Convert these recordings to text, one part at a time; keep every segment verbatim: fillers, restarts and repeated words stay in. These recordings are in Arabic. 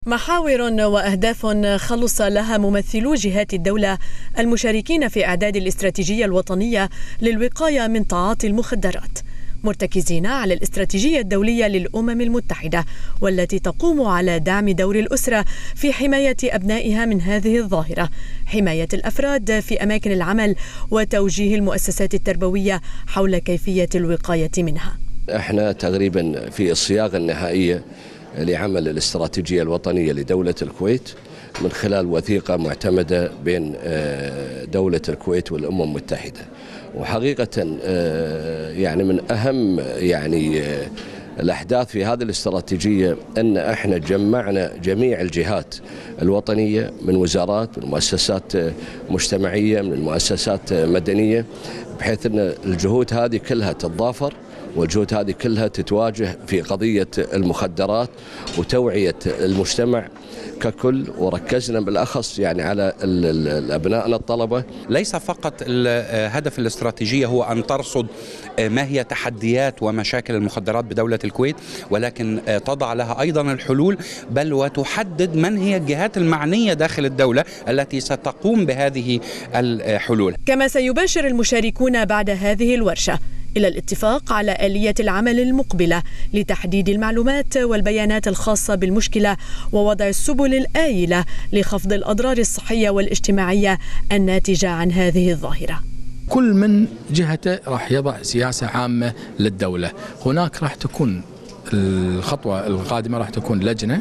محاور وأهداف خلص لها ممثلو جهات الدولة المشاركين في إعداد الاستراتيجية الوطنية للوقاية من تعاطي المخدرات، مرتكزين على الاستراتيجية الدولية للأمم المتحدة والتي تقوم على دعم دور الأسرة في حماية أبنائها من هذه الظاهرة، حماية الأفراد في أماكن العمل وتوجيه المؤسسات التربوية حول كيفية الوقاية منها. احنا تقريبا في الصياغة النهائية لعمل الاستراتيجية الوطنية لدولة الكويت من خلال وثيقة معتمدة بين دولة الكويت والأمم المتحدة. وحقيقة يعني من أهم يعني الأحداث في هذه الاستراتيجية أن احنا جمعنا جميع الجهات الوطنية من وزارات، من مؤسسات مجتمعية، من مؤسسات مدنية، بحيث أن الجهود هذه كلها تتضافر والجهود هذه كلها تتواجه في قضية المخدرات وتوعية المجتمع ككل، وركزنا بالأخص يعني على أبنائنا الطلبة. ليس فقط هدف الاستراتيجية هو أن ترصد ما هي تحديات ومشاكل المخدرات بدولة الكويت، ولكن تضع لها أيضا الحلول، بل وتحدد من هي الجهات المعنية داخل الدولة التي ستقوم بهذه الحلول. كما سيباشر المشاركون بعد هذه الورشة إلى الاتفاق على آلية العمل المقبلة لتحديد المعلومات والبيانات الخاصة بالمشكلة ووضع السبل الآيلة لخفض الأضرار الصحية والاجتماعية الناتجة عن هذه الظاهرة. كل من جهته راح يضع سياسة عامة للدولة. هناك راح تكون الخطوة القادمة راح تكون لجنة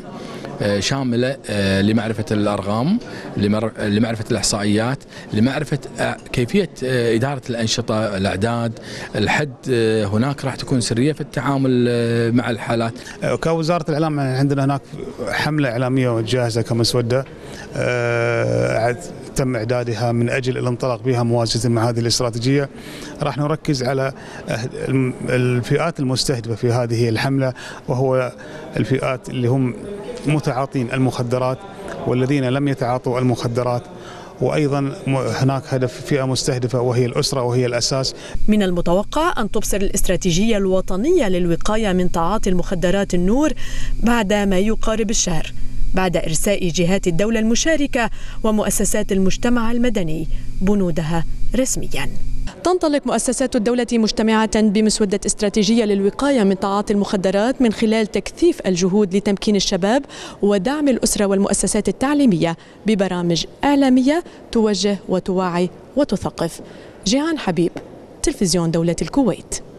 شاملة لمعرفة الأرقام، لمعرفة الإحصائيات، لمعرفة كيفية إدارة الأنشطة، الأعداد، الحد. هناك راح تكون سرية في التعامل مع الحالات. كوزارة الإعلام عندنا هناك حملة إعلامية جاهزة كمسودة تم إعدادها من أجل الانطلاق بها موازية مع هذه الاستراتيجية. راح نركز على الفئات المستهدفة في هذه الحملة، وهو الفئات اللي هم متعاطين المخدرات والذين لم يتعاطوا المخدرات، وأيضا هناك هدف فئة مستهدفة وهي الأسرة وهي الأساس. من المتوقع أن تبصر الاستراتيجية الوطنية للوقاية من تعاطي المخدرات النور بعد ما يقارب الشهر، بعد إرساء جهات الدولة المشاركة ومؤسسات المجتمع المدني بنودها رسمياً. تنطلق مؤسسات الدولة مجتمعة بمسودة استراتيجية للوقاية من تعاطي المخدرات من خلال تكثيف الجهود لتمكين الشباب ودعم الأسرة والمؤسسات التعليمية ببرامج إعلامية توجه وتوعي وتثقف. جيهان حبيب، تلفزيون دولة الكويت.